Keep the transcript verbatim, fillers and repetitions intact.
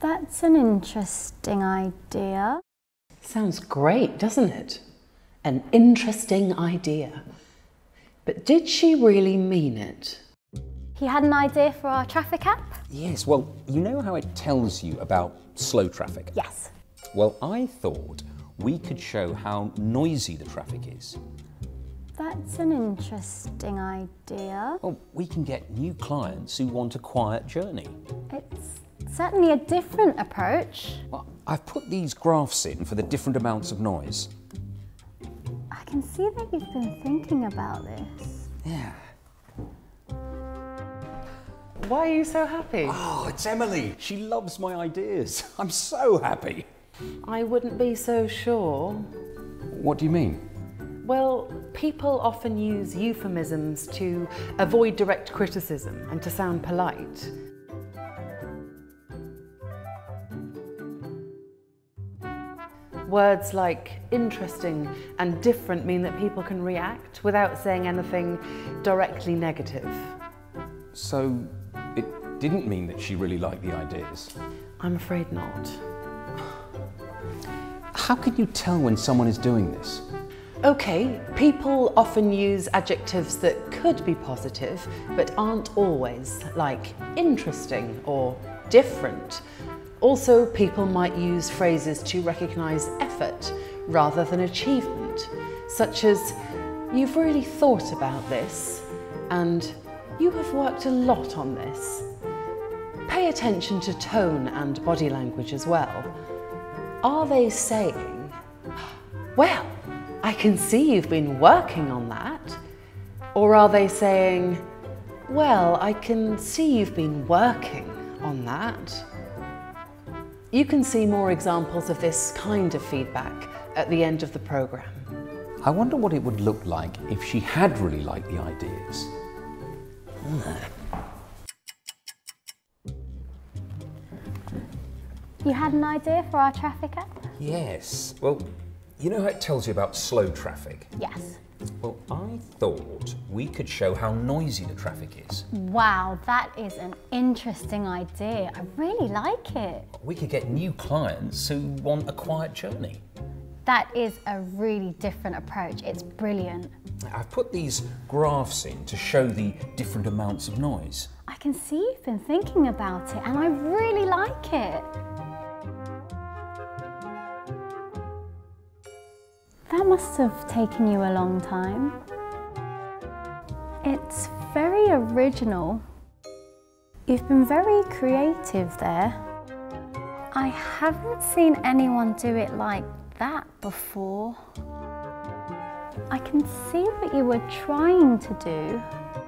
That's an interesting idea. Sounds great, doesn't it? An interesting idea. But did she really mean it? He had an idea for our traffic app? Yes, well, you know how it tells you about slow traffic? Yes. Well, I thought we could show how noisy the traffic is. That's an interesting idea. Well, we can get new clients who want a quiet journey. It's certainly a different approach. Well, I've put these graphs in for the different amounts of noise. I can see that you've been thinking about this. Yeah. Why are you so happy? Oh, it's Emily. She loves my ideas. I'm so happy. I wouldn't be so sure. What do you mean? Well, people often use euphemisms to avoid direct criticism and to sound polite. Words like interesting and different mean that people can react without saying anything directly negative. So, it didn't mean that she really liked the ideas? I'm afraid not. How can you tell when someone is doing this? Okay, people often use adjectives that could be positive, but aren't always, like interesting or different. Also, people might use phrases to recognise effort rather than achievement, such as, "You've really thought about this," and "You have worked a lot on this." Pay attention to tone and body language as well. Are they saying, "Well, I can see you've been working on that"? Or are they saying, "Well, I can see you've been working on that"? You can see more examples of this kind of feedback at the end of the programme. I wonder what it would look like if she had really liked the ideas. You had an idea for our traffic app? Yes. Well, you know how it tells you about slow traffic? Yes. Well, I thought we could show how noisy the traffic is. Wow, that is an interesting idea. I really like it. We could get new clients who want a quiet journey. That is a really different approach. It's brilliant. I've put these graphs in to show the different amounts of noise. I can see you've been thinking about it, and I really like it. That must have taken you a long time. It's very original. You've been very creative there. I haven't seen anyone do it like that before. I can see what you were trying to do,